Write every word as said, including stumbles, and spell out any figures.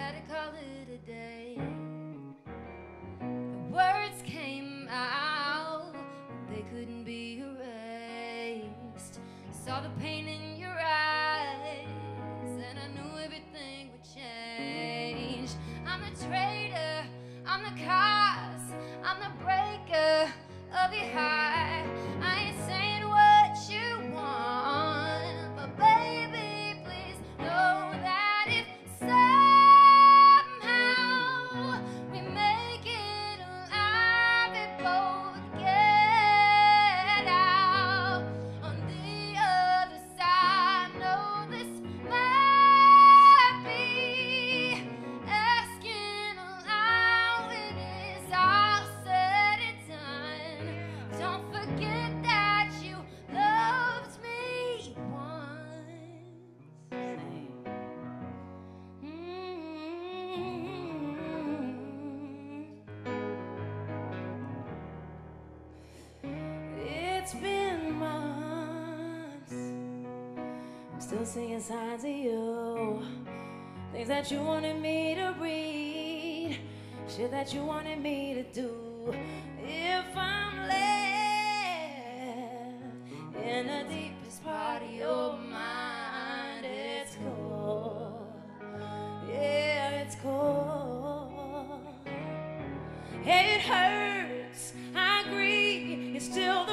had to call it a day. The words came out, they couldn't be erased. Saw the pain in your eyes, and I knew everything would change. I'm the traitor, I'm the cause, I'm the breaker of your heart. I ain't saying what you want, but baby, please know that if somehow we make it alive, we both get out on the other side. No, this might be asking aloud when it's all said and done. Don't forget that you loved me once. Mm-hmm. It's been months, I'm still seeing signs of you. Things that you wanted me to read, shit that you wanted me to do. If I'm left in the deepest part of your mind, it's cold. Yeah, it's cold. It hurts, I agree, it's still